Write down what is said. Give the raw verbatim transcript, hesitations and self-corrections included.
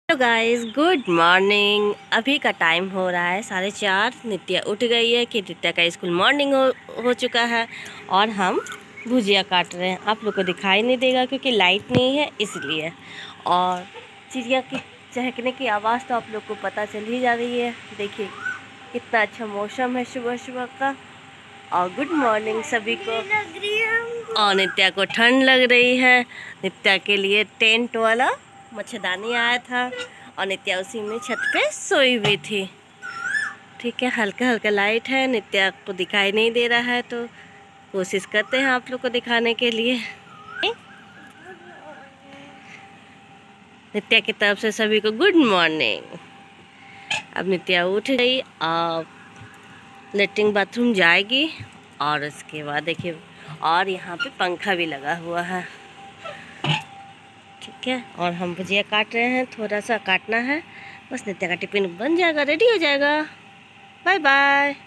Hello guys, good morning. अभी का time हो रहा है साढ़े चार। नित्या उठ गई है कि नित्या का स्कूल मॉर्निंग हो हो चुका है और हम भुजिया काट रहे हैं। आप लोग को दिखाई नहीं देगा क्योंकि लाइट नहीं है इसलिए। और चिड़िया की चहकने की आवाज़ तो आप लोग को पता चल ही जा रही है। देखिए कितना अच्छा मौसम है सुबह सुबह का। और गुड मॉर्निंग सभी को। और नित्या को ठंड लग रही है। नित्या के लिए टेंट वाला मच्छरदानी आया था और नित्या उसी में छत पे सोई हुई थी। ठीक है, हल्का हल्का लाइट है, नित्या को दिखाई नहीं दे रहा है तो कोशिश करते हैं आप लोग को दिखाने के लिए। नित्या की तरफ से सभी को गुड मॉर्निंग। अब नित्या उठ गई और लेटरिन बाथरूम जाएगी और उसके बाद देखिए, और यहाँ पे पंखा भी लगा हुआ है। ठीक है, और हम भुजिया काट रहे हैं, थोड़ा सा काटना है बस। नित्या का टिफिन बन जाएगा, रेडी हो जाएगा। Bye bye.